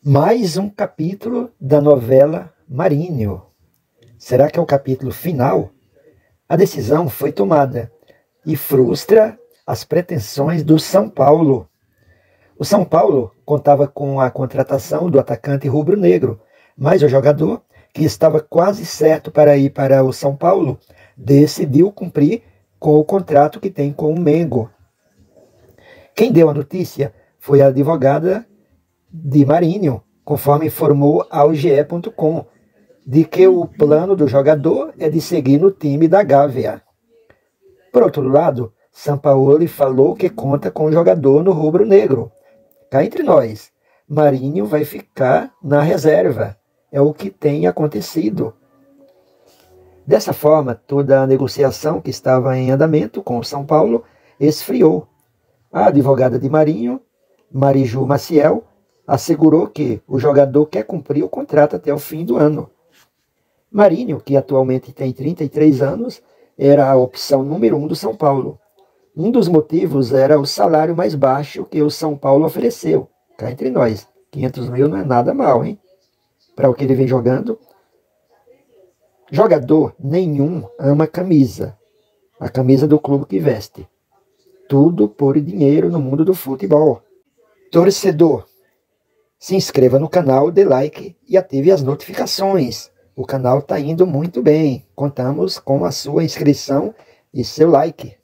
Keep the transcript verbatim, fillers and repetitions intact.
Mais um capítulo da novela Marinho. Será que é o capítulo final? A decisão foi tomada e frustra as pretensões do São Paulo. O São Paulo contava com a contratação do atacante rubro-negro, mas o jogador, que estava quase certo para ir para o São Paulo, decidiu cumprir com o contrato que tem com o Mengo. Quem deu a notícia foi a advogada de Marinho, conforme informou ao G E ponto com, de que o plano do jogador é de seguir no time da Gávea. Por outro lado, Sampaoli falou que conta com o jogador no rubro-negro. Cá entre nós, Marinho vai ficar na reserva. É o que tem acontecido. Dessa forma, toda a negociação que estava em andamento com o São Paulo esfriou. A advogada de Marinho, Mariju Maciel, assegurou que o jogador quer cumprir o contrato até o fim do ano. Marinho, que atualmente tem trinta e três anos, era a opção número um do São Paulo. Um dos motivos era o salário mais baixo que o São Paulo ofereceu. Cá entre nós, quinhentos mil não é nada mal, hein? Para o que ele vem jogando. Jogador nenhum ama camisa. A camisa do clube que veste. Tudo por dinheiro no mundo do futebol. Torcedor, se inscreva no canal, dê like e ative as notificações. O canal está indo muito bem. Contamos com a sua inscrição e seu like.